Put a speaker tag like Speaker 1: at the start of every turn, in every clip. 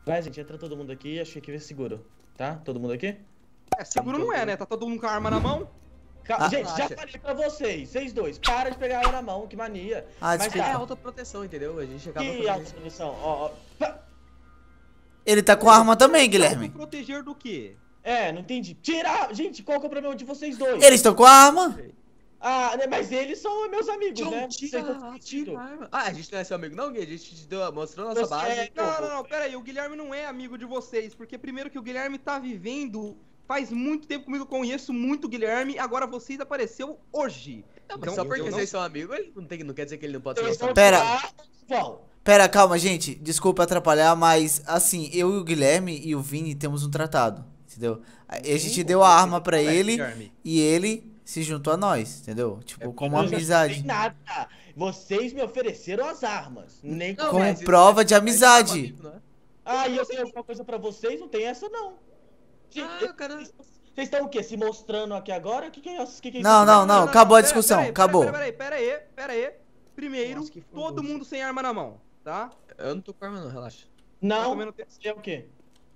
Speaker 1: Vai, gente, entra todo mundo aqui, acho que aqui vai ser seguro. Tá? Todo mundo aqui?
Speaker 2: É, seguro não é, né? Tá todo mundo com a arma na mão.
Speaker 1: Gente, já falei pra vocês dois, para de pegar a arma na mão, que mania.
Speaker 3: Ah,
Speaker 1: Mas
Speaker 3: desculpa.
Speaker 4: É
Speaker 1: tá,
Speaker 4: autoproteção, entendeu? A gente acaba
Speaker 1: que
Speaker 4: fazendo isso.
Speaker 1: autopunição? Ó, ó.
Speaker 3: Ele tá com arma também, Guilherme.
Speaker 2: Proteger do quê?
Speaker 1: É, não entendi. Tira! Gente, qual que é o problema de vocês dois?
Speaker 3: Eles estão com arma.
Speaker 1: Ah, né, mas eles são meus amigos,
Speaker 4: John,
Speaker 1: né?
Speaker 4: tira,
Speaker 1: Vocês estão
Speaker 4: tira a arma. Ah, a gente não é seu amigo não, Gui? A gente te mostrou nossa
Speaker 1: Você
Speaker 4: base.
Speaker 1: é-
Speaker 2: Não, pera aí. O Guilherme não é amigo de vocês. Porque primeiro que o Guilherme tá vivendo faz muito tempo comigo. Eu conheço muito o Guilherme. Agora vocês apareceu hoje.
Speaker 4: Não, mas
Speaker 2: Então,
Speaker 4: só porque
Speaker 2: eu não-
Speaker 4: vocês são amigos, ele não quer dizer que ele não pode ser
Speaker 1: Vocês
Speaker 4: nosso
Speaker 1: estão
Speaker 4: amigo.
Speaker 3: Pera.
Speaker 1: Vão.
Speaker 3: Pera, calma, gente. Desculpa atrapalhar, mas assim, eu e o Guilherme e o Vini temos um tratado, entendeu? A gente deu a arma pra ele
Speaker 2: Guilherme.
Speaker 3: e ele se juntou a nós, entendeu? Tipo, como
Speaker 1: Eu já
Speaker 3: amizade.
Speaker 1: sei nada. Vocês me ofereceram as armas. Nem
Speaker 4: Não,
Speaker 3: Como
Speaker 4: mas isso
Speaker 3: prova
Speaker 4: é-
Speaker 3: de
Speaker 4: é
Speaker 3: amizade.
Speaker 4: amigo, não é?
Speaker 1: Ah, e eu tenho alguma coisa pra vocês? Não tem essa, não.
Speaker 4: Ah, cara.
Speaker 1: Vocês estão o quê? Se mostrando aqui agora? O que é isso? Que é isso?
Speaker 3: Não, não, não. Acabou a discussão. Acabou.
Speaker 2: Pera aí. Primeiro,
Speaker 4: Nossa, que
Speaker 2: todo
Speaker 4: fogoso.
Speaker 2: mundo sem arma na mão, tá?
Speaker 4: Eu não tô com arma não, relaxa.
Speaker 2: Eu
Speaker 1: Não.
Speaker 2: também não tenho-
Speaker 1: Você é o quê?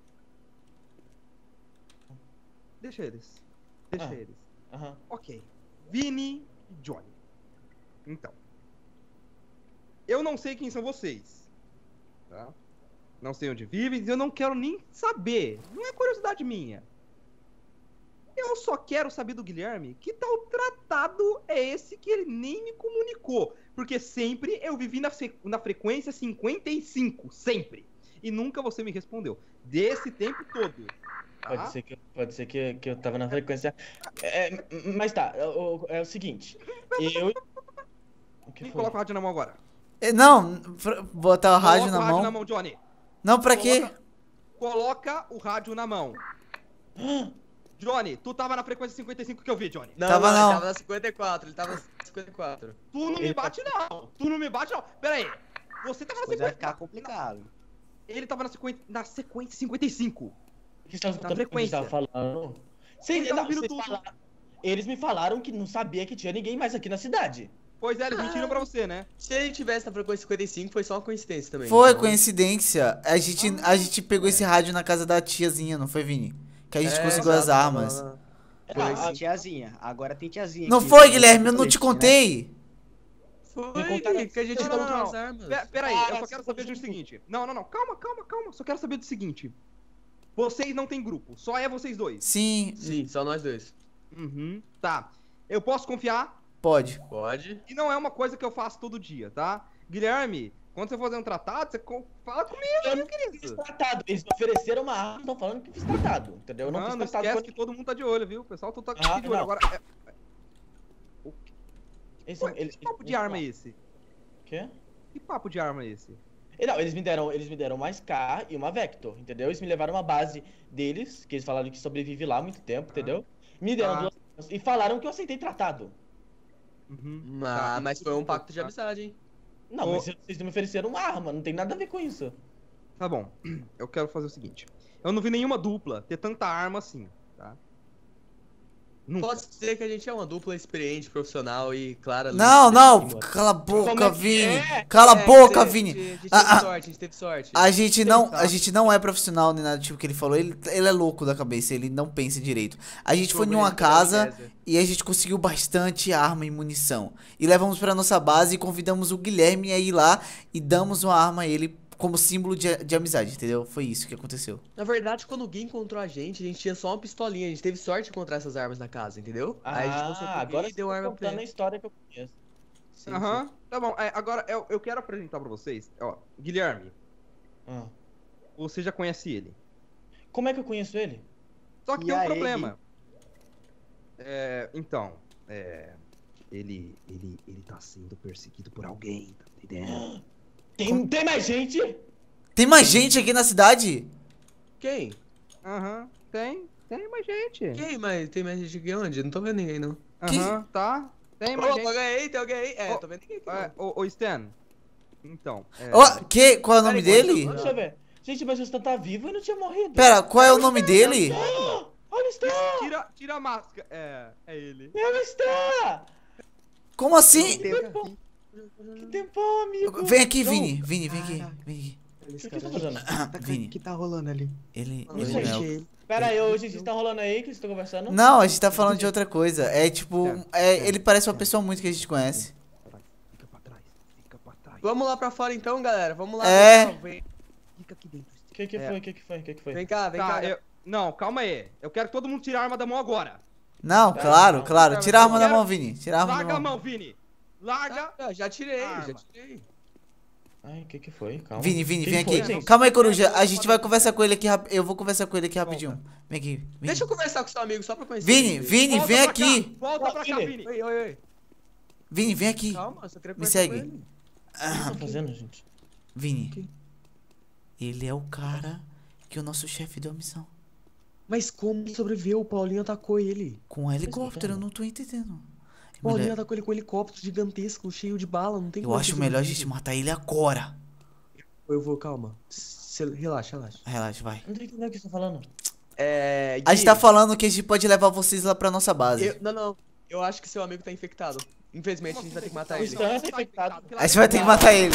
Speaker 2: Deixa eles. Deixa
Speaker 1: Ah.
Speaker 2: eles.
Speaker 1: Aham.
Speaker 2: Ok. Vini e Johnny. Então. Eu não sei quem são vocês. Tá? Não sei onde vivem, eu não quero nem saber. Não é curiosidade minha. Eu só quero saber do Guilherme que tal tratado é esse que ele nem me comunicou. Porque sempre eu vivi na frequência 55. Sempre. E nunca você me respondeu. Desse tempo todo. Tá?
Speaker 1: Pode ser que eu tava na frequência. Mas tá, é o seguinte. Eu. O que
Speaker 2: Quem
Speaker 1: foi?
Speaker 2: coloca o rádio na mão agora?
Speaker 3: Não, botar o rádio
Speaker 2: Coloca
Speaker 3: na
Speaker 2: o rádio
Speaker 3: mão.
Speaker 2: na mão, Johnny.
Speaker 3: Não, pra quê?
Speaker 2: Coloca o rádio na mão. Johnny, tu tava na frequência 55 que eu vi, Johnny.
Speaker 3: Tava não.
Speaker 4: Ele tava na 54, ele tava na 54.
Speaker 2: Tu não me bate, não. Tu não me bate, não. Pera aí. Você tava na
Speaker 5: Depois vai
Speaker 2: 50.
Speaker 5: ficar complicado.
Speaker 2: Ele tava na sequência 55.
Speaker 1: O que você tava
Speaker 2: Na
Speaker 1: escutando o que a gente
Speaker 2: frequência.
Speaker 1: tava falando?
Speaker 2: Ele tava
Speaker 1: Não,
Speaker 2: ouvindo
Speaker 1: vocês
Speaker 2: tudo.
Speaker 1: falaram- Eles me falaram que não sabia que tinha ninguém mais aqui na cidade.
Speaker 2: Pois é, eles mentiram pra você, né?
Speaker 4: Se ele tivesse na frequência 55, foi só uma coincidência também.
Speaker 3: Foi
Speaker 4: então-
Speaker 3: coincidência. A gente pegou esse rádio na casa da tiazinha, não foi, Vini? Que a gente conseguiu as
Speaker 4: exato,
Speaker 3: armas.
Speaker 4: tava-
Speaker 5: Foi
Speaker 1: Ah,
Speaker 5: tiazinha. Agora tem tiazinha.
Speaker 3: Não
Speaker 5: aqui.
Speaker 3: foi, Guilherme? Eu não
Speaker 5: Colete,
Speaker 3: te
Speaker 5: né?
Speaker 3: contei.
Speaker 4: Foi,
Speaker 1: contaram-
Speaker 4: que a gente
Speaker 2: Não, não,
Speaker 4: encontrou
Speaker 2: não,
Speaker 4: as armas.
Speaker 2: Pera aí, eu só quero saber do
Speaker 1: sim.
Speaker 2: seguinte. Não. Calma. Só quero saber do seguinte. Vocês não têm grupo, só é vocês dois.
Speaker 3: Sim,
Speaker 4: Sim, só nós dois.
Speaker 2: Uhum. Tá. Eu posso confiar?
Speaker 3: pode.
Speaker 4: Pode.
Speaker 2: E não é uma coisa que eu faço todo dia, tá? Guilherme, quando você for fazer um tratado, você fala comigo,
Speaker 1: Eu
Speaker 2: meu
Speaker 1: não fiz
Speaker 2: querido.
Speaker 1: tratado. Eles me ofereceram uma arma, estão falando que fiz tratado. Entendeu? Eu não
Speaker 2: Mano,
Speaker 1: fiz tratado
Speaker 2: esquece
Speaker 1: com
Speaker 2: que todo mundo tá de olho, viu? O pessoal tá
Speaker 1: Ah,
Speaker 2: aqui de olho.
Speaker 1: não.
Speaker 2: Agora,
Speaker 1: Esse,
Speaker 2: que papo de arma é esse?
Speaker 1: Quê?
Speaker 2: Que papo de arma é esse?
Speaker 1: Não, eles me deram uma SCAR e uma Vector, entendeu? Eles me levaram uma base deles, que eles falaram que sobrevive lá há muito tempo, entendeu? Me deram
Speaker 2: Ah.
Speaker 1: duas armas e falaram que eu aceitei tratado.
Speaker 2: Uhum.
Speaker 4: Ah,
Speaker 2: Tá.
Speaker 4: mas foi um pacto de amizade, hein?
Speaker 1: Não,
Speaker 2: Ô.
Speaker 1: mas vocês não me ofereceram uma arma, não tem nada a ver com isso.
Speaker 2: Tá bom. Eu quero fazer o seguinte. Eu não vi nenhuma dupla ter tanta arma assim, tá? Nunca.
Speaker 4: Posso dizer que a gente é uma dupla experiente, profissional e clara.
Speaker 3: Não, não,
Speaker 4: legítima.
Speaker 3: cala a
Speaker 1: Como
Speaker 3: boca,
Speaker 1: é que
Speaker 3: Vini.
Speaker 1: é?
Speaker 3: Cala a
Speaker 4: É,
Speaker 3: boca,
Speaker 4: a
Speaker 3: Vini.
Speaker 4: gente
Speaker 3: Ah,
Speaker 4: teve sorte, a gente teve sorte.
Speaker 3: A gente não é profissional nem nada do tipo que ele falou. Ele é louco da cabeça, ele não pensa direito. A gente foi numa casa e a gente conseguiu bastante arma e munição. E levamos pra nossa base e convidamos o Guilherme a ir lá e damos uma arma a ele como símbolo de amizade, entendeu? Foi isso que aconteceu.
Speaker 4: Na verdade, quando o Gui encontrou a gente tinha só uma pistolinha. A gente teve sorte de encontrar essas armas na casa, entendeu? Aí a gente mostrou pro Gui
Speaker 1: agora
Speaker 4: e
Speaker 1: você
Speaker 4: deu
Speaker 1: tá
Speaker 4: arma pra
Speaker 1: contando a
Speaker 4: ele.
Speaker 1: história que eu conheço.
Speaker 4: Sim,
Speaker 2: Aham, tá bom. Agora eu quero apresentar pra vocês. Ó, Guilherme,
Speaker 1: Ah.
Speaker 2: você já conhece ele.
Speaker 1: Como é que eu conheço ele?
Speaker 2: Só que
Speaker 5: E
Speaker 2: tem um
Speaker 5: aí?
Speaker 2: problema. Ele tá sendo perseguido por alguém, tá entendendo?
Speaker 1: Tem mais gente?
Speaker 3: Tem mais gente aqui na cidade?
Speaker 4: Quem?
Speaker 2: Aham, tem mais gente.
Speaker 4: Quem? Mas tem mais gente aqui onde? Não tô vendo ninguém, não.
Speaker 2: Aham, tá. Tem mais
Speaker 4: Ô,
Speaker 2: gente.
Speaker 4: alguém aí? Tem alguém aí? É,
Speaker 2: Ô,
Speaker 4: tô vendo ninguém aqui. não.
Speaker 2: Ô, Stan. Então.
Speaker 3: Ó, qual é o nome
Speaker 4: Peraí,
Speaker 3: dele?
Speaker 1: Deixa eu ver. Gente, mas o Stan tá vivo e não tinha morrido.
Speaker 3: Pera, qual é o nome dele?
Speaker 1: Olha o Stan!
Speaker 2: Tira a máscara. É ele.
Speaker 1: É o Stan!
Speaker 3: Como assim?
Speaker 1: Que tempão, amigo!
Speaker 3: Vem aqui, Vini. Vini, vem aqui. Vem aqui.
Speaker 1: O que tá fazendo?
Speaker 3: Vini.
Speaker 5: O que tá rolando ali?
Speaker 3: Ele
Speaker 4: Mano,
Speaker 3: não
Speaker 4: eu
Speaker 3: é o-
Speaker 4: achei ele.
Speaker 1: Pera aí, hoje vocês estão rolando aí que vocês estão conversando?
Speaker 3: Não, a gente tá falando de outra coisa. É tipo,
Speaker 2: É,
Speaker 3: ele parece uma pessoa muito que a gente conhece.
Speaker 2: Fica pra trás, fica pra trás.
Speaker 4: Vamos lá pra fora então, galera. Vamos lá.
Speaker 3: É.
Speaker 4: pessoal.
Speaker 2: Fica aqui dentro.
Speaker 1: O que foi? O que foi?
Speaker 4: Vem cá, vem
Speaker 2: Tá,
Speaker 4: cá.
Speaker 2: não, calma aí. Eu quero que todo mundo tire a arma da mão agora.
Speaker 3: Não,
Speaker 1: Tá,
Speaker 3: claro,
Speaker 1: não.
Speaker 3: claro. Tira a arma da
Speaker 2: Quero-
Speaker 3: mão, Vini. Tira a arma
Speaker 2: Larga
Speaker 3: da
Speaker 2: a
Speaker 3: mão.
Speaker 2: mão, Vini. Larga.
Speaker 4: Ah, já tirei,
Speaker 2: Arma.
Speaker 4: já tirei.
Speaker 1: Ai, o que foi? Calma.
Speaker 3: Vini, Vini,
Speaker 1: Que
Speaker 3: vem
Speaker 1: foi,
Speaker 3: aqui.
Speaker 1: gente?
Speaker 3: Calma aí, Coruja. A gente vai conversar com ele aqui. Eu vou conversar com ele aqui rapidinho. Vem aqui. Vini,
Speaker 4: Deixa eu conversar com seu amigo só pra conhecer.
Speaker 3: Vini,
Speaker 4: ele.
Speaker 3: Vini,
Speaker 2: Volta
Speaker 3: vem
Speaker 2: pra
Speaker 3: aqui.
Speaker 2: cá, volta pra cá,
Speaker 1: Vini.
Speaker 2: Vini.
Speaker 4: Oi, oi, oi.
Speaker 3: Vini, vem aqui.
Speaker 4: Calma, eu só queria
Speaker 3: Me
Speaker 4: conversar
Speaker 3: segue.
Speaker 4: com ele.
Speaker 1: O que vocês estão fazendo, gente?
Speaker 3: Vini. Ele é o cara que o nosso chefe deu a missão.
Speaker 4: Mas como ele sobreviveu? O Paulinho atacou ele.
Speaker 3: Com um helicóptero, eu não tô entendendo.
Speaker 4: O Paulinho atacou ele com um helicóptero gigantesco, cheio de bala. Não tem
Speaker 3: Eu
Speaker 4: como
Speaker 3: acho
Speaker 4: ele
Speaker 3: melhor a
Speaker 4: sobreviver.
Speaker 3: gente matar ele agora.
Speaker 4: Eu vou, calma. Relaxa, relaxa.
Speaker 3: Relaxa, vai.
Speaker 1: Não tô entendendo o que você tá falando.
Speaker 3: A gente tá falando que a gente pode levar vocês lá pra nossa base.
Speaker 4: Não. Eu acho que seu amigo tá infectado. Infelizmente, a gente vai ter que matar
Speaker 1: O
Speaker 4: ele.
Speaker 1: Stan tá infectado.
Speaker 3: A gente vai ter que matar ele.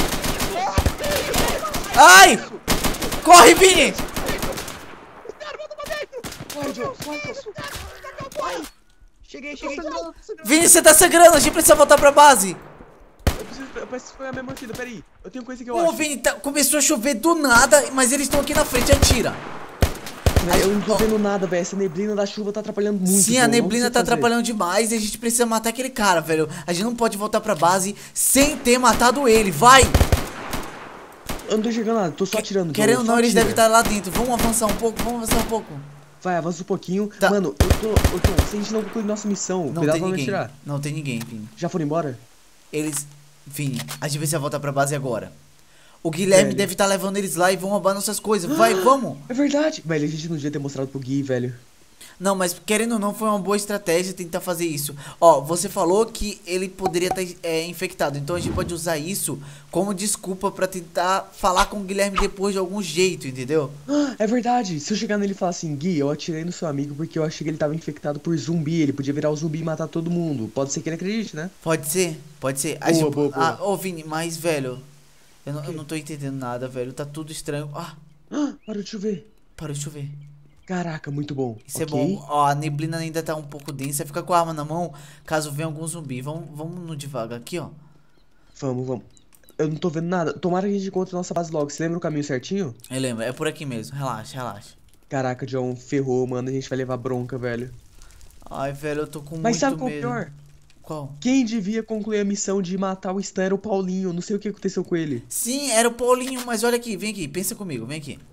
Speaker 3: Ai! Corre, Vini!
Speaker 4: Corre, Joe, corre. Cheguei.
Speaker 3: Vini, você tá sangrando, a gente precisa voltar pra base.
Speaker 4: Eu preciso pegar minha mordida, peraí. Eu tenho coisa que eu
Speaker 3: Ô,
Speaker 4: acho.
Speaker 3: Vini, começou a chover do nada, mas eles estão aqui na frente, atira.
Speaker 4: Eu não tô vendo nada, velho. Essa neblina da chuva tá atrapalhando muito.
Speaker 3: Sim,
Speaker 4: Joe.
Speaker 3: a
Speaker 4: Eu não
Speaker 3: neblina
Speaker 4: sei
Speaker 3: tá
Speaker 4: fazer.
Speaker 3: atrapalhando demais e a gente precisa matar aquele cara, velho. A gente não pode voltar pra base sem ter matado ele, vai!
Speaker 4: Eu não tô chegando nada, tô só atirando. Joe,
Speaker 3: Querendo ou
Speaker 4: só
Speaker 3: não, eles
Speaker 4: atira.
Speaker 3: devem estar lá dentro. Vamos avançar um pouco,
Speaker 4: Vai, avança um pouquinho.
Speaker 3: Tá.
Speaker 4: Mano, eu tô. Se a gente não concluir nossa missão,
Speaker 3: Não
Speaker 4: cuidado
Speaker 3: tem
Speaker 4: pra não
Speaker 3: ninguém.
Speaker 4: atirar.
Speaker 3: Não tem ninguém, Vini.
Speaker 4: Já foram embora?
Speaker 3: Eles. Vini, a gente precisa voltar pra base agora. O Guilherme
Speaker 4: Velho.
Speaker 3: deve estar levando eles lá e vão roubar nossas coisas. Vai, vamos!
Speaker 4: É verdade. Velho, a gente não devia ter mostrado pro Gui, velho.
Speaker 3: Não, mas querendo ou não, foi uma boa estratégia tentar fazer isso. Ó, você falou que ele poderia estar infectado, então a gente pode usar isso como desculpa pra tentar falar com o Guilherme depois de algum jeito, entendeu?
Speaker 4: É verdade. Se eu chegar nele e falar assim, Gui, eu atirei no seu amigo porque eu achei que ele tava infectado por zumbi. Ele podia virar o zumbi e matar todo mundo. Pode ser que ele acredite, né?
Speaker 3: Pode ser, pode ser.
Speaker 4: Boa.
Speaker 3: Ah, ô Vini, mas velho, eu não tô entendendo nada, velho. Tá tudo estranho. Ah,
Speaker 4: Parou de chover.
Speaker 3: parou de chover.
Speaker 4: Caraca, muito bom.
Speaker 3: Isso
Speaker 4: Ok.
Speaker 3: é bom. Ó, a neblina ainda tá um pouco densa. Fica com a arma na mão caso venha algum zumbi. Vamos no devagar aqui, ó.
Speaker 4: Vamos. Eu não tô vendo nada. Tomara que a gente encontre a nossa base logo. Você lembra o caminho certinho?
Speaker 3: Eu lembro, é por aqui mesmo. Relaxa.
Speaker 4: Caraca, John, ferrou, mano. A gente vai levar bronca, velho.
Speaker 3: Ai, velho, eu tô com
Speaker 4: Mas
Speaker 3: muito
Speaker 4: sabe qual é o
Speaker 3: medo.
Speaker 4: pior?
Speaker 3: Qual?
Speaker 4: Quem devia concluir a missão de matar o Stan era o Paulinho. Não sei o que aconteceu com ele.
Speaker 3: Sim, era o Paulinho, mas olha aqui, vem aqui, pensa comigo, vem aqui.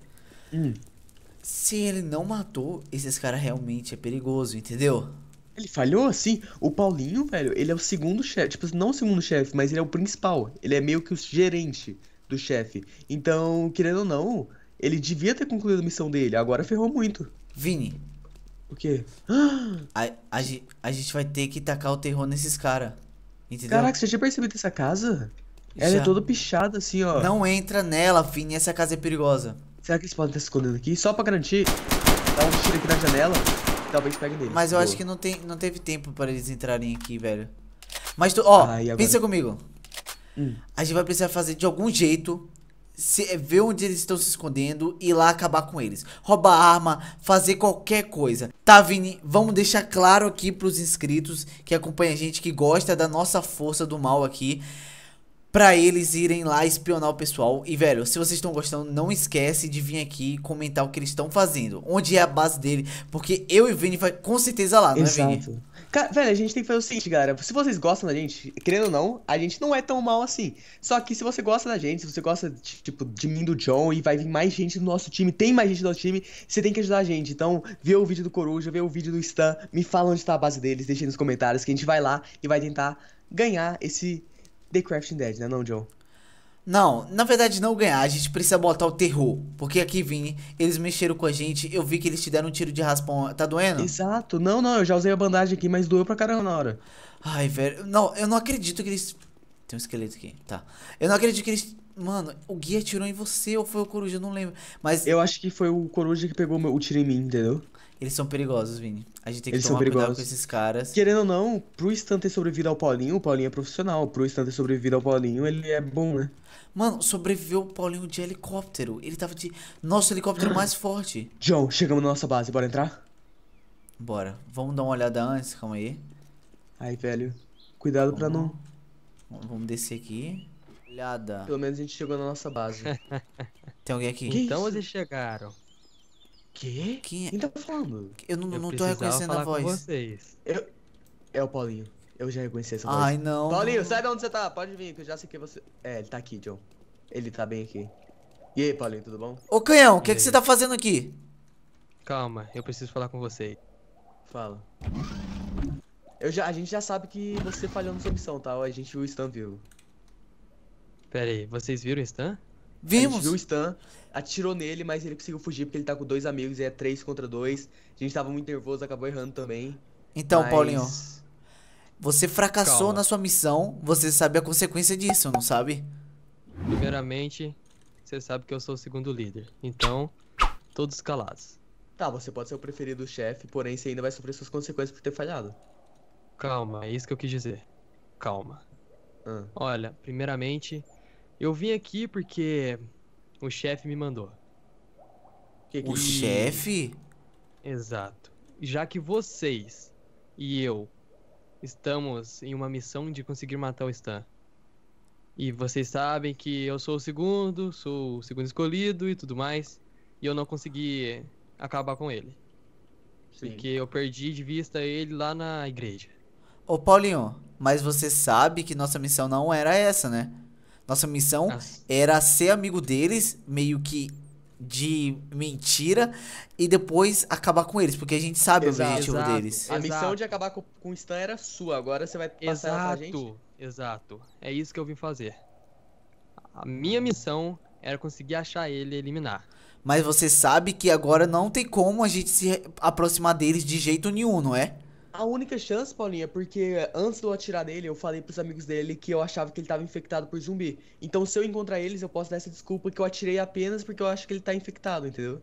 Speaker 3: Se ele não matou, esses caras realmente é perigoso, entendeu?
Speaker 4: Ele falhou assim? O Paulinho, velho, ele é o segundo chefe. Tipo, não o segundo chefe, mas ele é o principal. Ele é meio que o gerente do chefe. Então, querendo ou não, ele devia ter concluído a missão dele. Agora ferrou muito.
Speaker 3: Vini,
Speaker 4: O quê?
Speaker 3: a gente vai ter que tacar o terror nesses caras, entendeu?
Speaker 4: Caraca, você já tinha percebido essa casa? Ela
Speaker 3: Já.
Speaker 4: é toda pichada assim, ó.
Speaker 3: Não entra nela, Vini, essa casa é perigosa.
Speaker 4: Será que eles podem estar se escondendo aqui? Só pra garantir, dá um tiro aqui na janela. Talvez pegue neles.
Speaker 3: Mas eu
Speaker 4: Boa.
Speaker 3: acho que não teve tempo para eles entrarem aqui, velho. Mas tu, ó,
Speaker 4: Ah, e agora?
Speaker 3: pensa comigo.
Speaker 4: Hum.
Speaker 3: A gente vai precisar fazer de algum jeito, ver onde eles estão se escondendo e ir lá acabar com eles. Roubar arma, fazer qualquer coisa. Tá, Vini? Vamos deixar claro aqui pros inscritos que acompanham a gente, que gosta da nossa força do mal aqui, pra eles irem lá espionar o pessoal. E, velho, se vocês estão gostando, não esquece de vir aqui e comentar o que eles estão fazendo. Onde é a base dele, porque eu e o Vini vai com certeza lá, não é, Vini?
Speaker 4: Exato. Cara, velho, a gente tem que fazer o seguinte, galera. Se vocês gostam da gente, querendo ou não, a gente não é tão mal assim. Só que se você gosta da gente, se você gosta, tipo, de mim, do John, e vai vir mais gente do nosso time, tem mais gente do nosso time, você tem que ajudar a gente. Então, vê o vídeo do Coruja, vê o vídeo do Stan, me fala onde tá a base deles, deixa aí nos comentários que a gente vai lá e vai tentar ganhar esse The Crafting Dead, né não, John?
Speaker 3: Não, na verdade não ganhar, a gente precisa botar o terror. Porque aqui, Vini, eles mexeram com a gente, eu vi que eles te deram um tiro de raspão. Tá doendo?
Speaker 4: Exato. Não, eu já usei a bandagem aqui, mas doeu pra caramba na hora.
Speaker 3: Ai, velho, não, eu não acredito que eles... Tem um esqueleto aqui, tá. Eu não acredito que eles... Mano, o Gui atirou em você ou foi o Coruja, eu não lembro. Mas
Speaker 4: Eu acho que foi o Coruja que pegou o tiro em mim, entendeu?
Speaker 3: Eles são perigosos, Vini. A gente tem que
Speaker 4: Eles são
Speaker 3: tomar cuidado com
Speaker 4: perigosos.
Speaker 3: esses caras.
Speaker 4: Querendo ou não, pro Stan ter sobrevivido ao Paulinho, o Paulinho é profissional. Pro Stan ter sobrevivido ao Paulinho, ele é bom, né?
Speaker 3: Mano, sobreviveu o Paulinho de helicóptero. Ele tava de... Nosso helicóptero mais forte.
Speaker 4: John, chegamos na nossa base, bora entrar?
Speaker 3: Bora. Vamos dar uma olhada antes, calma aí.
Speaker 4: Ai, velho. Cuidado pra não...
Speaker 3: Vamos descer aqui. Olhada.
Speaker 4: Pelo menos a gente chegou na nossa base.
Speaker 3: Tem alguém aqui?
Speaker 4: Que
Speaker 5: Então
Speaker 4: isso?
Speaker 5: vocês chegaram.
Speaker 4: Quê?
Speaker 3: Quem é?
Speaker 4: Quem tá falando?
Speaker 3: Eu não,
Speaker 5: Eu
Speaker 3: não tô
Speaker 5: precisava
Speaker 3: reconhecendo a
Speaker 5: falar com
Speaker 3: voz.
Speaker 5: vocês.
Speaker 4: É o Paulinho. Eu já reconheci essa voz.
Speaker 3: Ai, não.
Speaker 4: Paulinho, sai de onde você tá. Pode vir, que eu já sei que você... É, ele tá aqui, John. Ele tá bem aqui. E aí, Paulinho, tudo bom?
Speaker 3: Ô, Canhão, o que,
Speaker 5: E
Speaker 3: que
Speaker 5: aí?
Speaker 3: você tá fazendo aqui?
Speaker 5: Calma, eu preciso falar com vocês.
Speaker 4: Fala. A gente já sabe que você falhou na sua missão, tá? A gente viu o Stan vivo.
Speaker 5: Pera aí, vocês viram o Stan?
Speaker 4: A
Speaker 3: Vimos.
Speaker 4: gente viu o Stan, atirou nele, mas ele conseguiu fugir porque ele tá com 2 amigos e é 3 contra 2. A gente tava muito nervoso, acabou errando também.
Speaker 3: Então,
Speaker 4: mas-
Speaker 3: Paulinho, você fracassou
Speaker 5: Calma.
Speaker 3: na sua missão. Você sabe a consequência disso, não sabe?
Speaker 5: Primeiramente, você sabe que eu sou o segundo líder. Então, todos calados.
Speaker 4: Tá, você pode ser o preferido do chefe, porém você ainda vai sofrer suas consequências por ter falhado.
Speaker 5: Calma, é isso que eu quis dizer. Calma.
Speaker 4: Ah,
Speaker 5: Olha, primeiramente, eu vim aqui porque o chefe me mandou.
Speaker 4: que
Speaker 3: O
Speaker 4: que...
Speaker 3: chefe?
Speaker 5: Exato. Já que vocês e eu estamos em uma missão de conseguir matar o Stan. E vocês sabem que eu sou o segundo escolhido e tudo mais. E eu não consegui acabar com ele.
Speaker 4: Sim.
Speaker 5: Porque eu perdi de vista ele lá na igreja.
Speaker 3: Ô, Paulinho, mas você sabe que nossa missão não era essa, né? Nossa missão
Speaker 5: As-
Speaker 3: era ser amigo deles, meio que de mentira, e depois acabar com eles, porque a gente sabe
Speaker 4: Exato.
Speaker 3: o objetivo
Speaker 5: Exato.
Speaker 3: deles.
Speaker 4: A missão
Speaker 5: Exato.
Speaker 4: de acabar com o Stan era sua, agora você vai passar ela pra gente?
Speaker 5: Exato, exato. É isso que eu vim fazer. A minha missão era conseguir achar ele e eliminar.
Speaker 3: Mas você sabe que agora não tem como a gente se aproximar deles de jeito nenhum, não é?
Speaker 4: A única chance, Paulinho, é porque antes de eu atirar nele, eu falei pros amigos dele que eu achava que ele tava infectado por zumbi. Então, se eu encontrar eles, eu posso dar essa desculpa que eu atirei apenas porque eu acho que ele tá infectado, entendeu?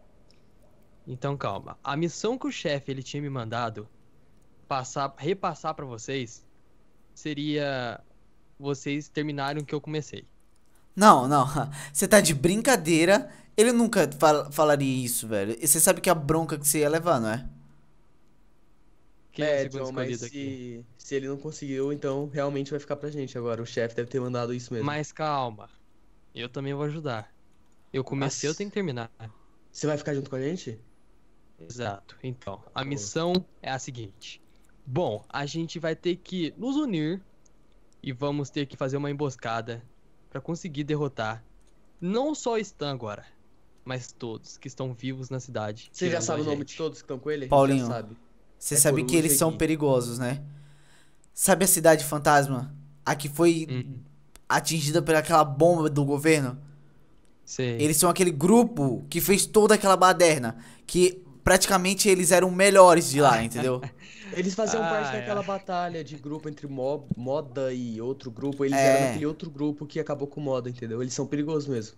Speaker 5: Então calma. A missão que o chefe ele tinha me mandado repassar pra vocês seria vocês terminarem o que eu comecei.
Speaker 3: Não, não. Você tá de brincadeira. Ele nunca falaria isso, velho. E você sabe que a bronca que você ia levar, não é?
Speaker 5: Quem é o segundo
Speaker 4: John, mas
Speaker 5: escolhido aqui?
Speaker 4: se ele não conseguiu, então realmente vai ficar pra gente agora. O chefe deve ter mandado isso mesmo.
Speaker 5: Mas calma. Eu também vou ajudar. Eu comecei, eu
Speaker 4: Mas-
Speaker 5: tenho que terminar.
Speaker 4: Você vai ficar junto com a gente?
Speaker 5: Exato. Então, a
Speaker 4: Boa.
Speaker 5: missão é a seguinte. Bom, a gente vai ter que nos unir e vamos ter que fazer uma emboscada pra conseguir derrotar não só o Stan agora, mas todos que estão vivos na cidade.
Speaker 4: Você já
Speaker 5: tirando
Speaker 4: sabe
Speaker 5: a
Speaker 4: o nome
Speaker 5: gente.
Speaker 4: de todos que estão com ele?
Speaker 3: Paulinho.
Speaker 4: Já sabe.
Speaker 3: Você
Speaker 4: É
Speaker 3: sabe que
Speaker 4: Coruja
Speaker 3: eles
Speaker 4: e
Speaker 3: são
Speaker 4: Gui.
Speaker 3: perigosos, né? Sabe a cidade fantasma? A que foi atingida por aquela bomba do governo?
Speaker 5: Sei.
Speaker 3: Eles são aquele grupo que fez toda aquela baderna. Que praticamente eles eram melhores de lá, entendeu?
Speaker 4: Eles faziam
Speaker 5: Ah,
Speaker 4: parte
Speaker 5: é.
Speaker 4: daquela batalha de grupo entre Moda e outro grupo. Eles
Speaker 3: É.
Speaker 4: eram daquele outro grupo que acabou com o Moda, entendeu? Eles são perigosos mesmo.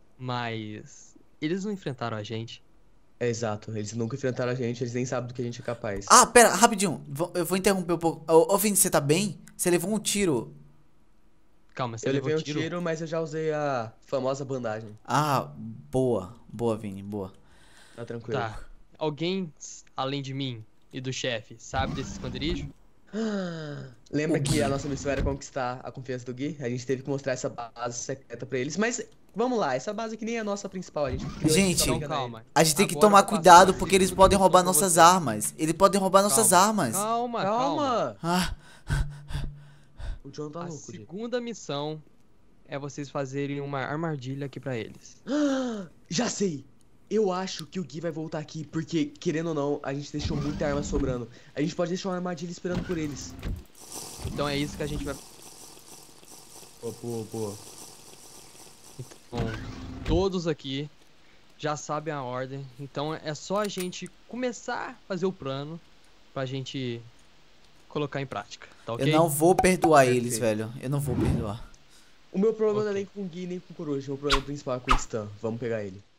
Speaker 5: Mas eles não enfrentaram a gente.
Speaker 4: É exato, eles nunca enfrentaram a gente, eles nem sabem do que a gente é capaz.
Speaker 3: Ah, pera, rapidinho. Eu vou interromper um pouco. Ô, Vini, você tá bem? Você levou um tiro.
Speaker 5: Calma, você
Speaker 4: Eu
Speaker 5: levou
Speaker 4: levei um
Speaker 5: tiro?
Speaker 4: tiro, mas eu já usei a famosa bandagem.
Speaker 3: Ah, boa. Boa, Vini, boa.
Speaker 4: Tá tranquilo.
Speaker 5: Tá. Alguém, além de mim e do chefe, sabe desse esconderijo?
Speaker 4: Lembra que a nossa missão era conquistar a confiança do Gui? A gente teve que mostrar essa base secreta pra eles, mas vamos lá, essa base que nem é a nossa principal, a gente criou
Speaker 3: Gente,
Speaker 4: isso pra
Speaker 5: Então
Speaker 4: enganar
Speaker 5: calma.
Speaker 3: A gente tem que
Speaker 5: Agora
Speaker 3: tomar
Speaker 5: eu vou passar
Speaker 3: cuidado
Speaker 5: a
Speaker 3: porque eles
Speaker 5: segunda
Speaker 3: podem roubar
Speaker 5: missão pra
Speaker 3: nossas
Speaker 5: vocês.
Speaker 3: armas. Eles podem roubar nossas
Speaker 5: Calma,
Speaker 3: armas.
Speaker 5: Calma,
Speaker 4: ele.
Speaker 5: calma.
Speaker 3: Ah,
Speaker 4: O John tá
Speaker 5: A
Speaker 4: louco, Gui.
Speaker 5: segunda missão é vocês fazerem uma armadilha aqui pra eles.
Speaker 4: Já sei! Eu acho que o Gui vai voltar aqui, porque, querendo ou não, a gente deixou muita arma sobrando. A gente pode deixar uma armadilha esperando por eles.
Speaker 5: Então é isso que a gente vai.
Speaker 4: Boa.
Speaker 5: Bom, todos aqui já sabem a ordem, então é só a gente começar a fazer o plano pra gente colocar em prática, tá ok?
Speaker 3: eu não vou perdoar
Speaker 4: Perfeito.
Speaker 3: eles, velho. Eu não vou perdoar.
Speaker 4: O meu problema não é
Speaker 5: Ok.
Speaker 4: nem com o Gui, nem com o Coruja. O meu problema principal é com o Stan. Vamos pegar ele.